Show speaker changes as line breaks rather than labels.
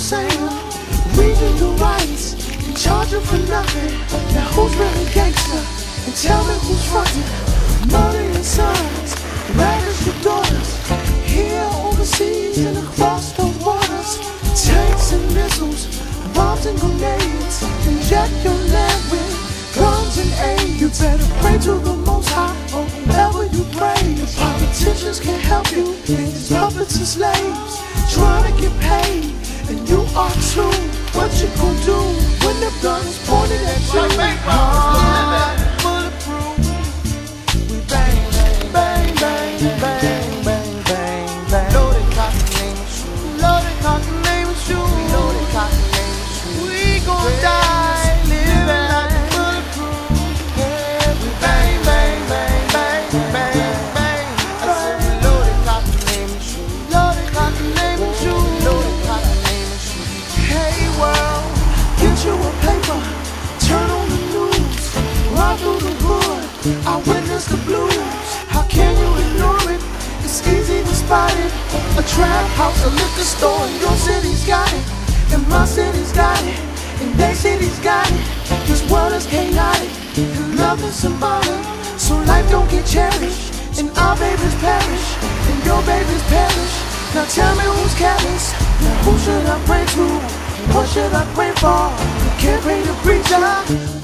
Hussein, reading the rights, and charging for nothing. Now who's really gangster? And tell me who's frontin'? Mother and sons, ravish your daughters, here overseas and across the waters. Tanks and missiles, bombs and grenades, inject your land with guns and aid. You better pray to the Most High, or whoever you pray. The politicians can't help you, they just puppets and slaves, trying to get paid, and you are too. What you gon' do when the gun is pointed at you? Bulletproof, we bang, bang, bang, bang, bang, bang, bang. Loaded cotton name and shoes, loaded cotton name and shoes, loaded cotton name and shoes. We gon' die living like bulletproof. Yeah, we bang, bang, bang, bang, bang, bang. I said we loaded cotton name and shoes, loaded cotton name and shoes, loaded cotton name and shoes. Hey world, get you a paper, turn on the news, ride through the hood, I witness the blues. How can you ignore it? It's easy to spot it. A trap house, a liquor store, and your city's got it, and my city's got it, and their city's got it. This world is chaotic, and love is symbolic, so life don't get cherished, and our babies perish, and your babies perish. Now tell me who's careless, now who should I pray to? What should I pray for? You can't pray to preacher.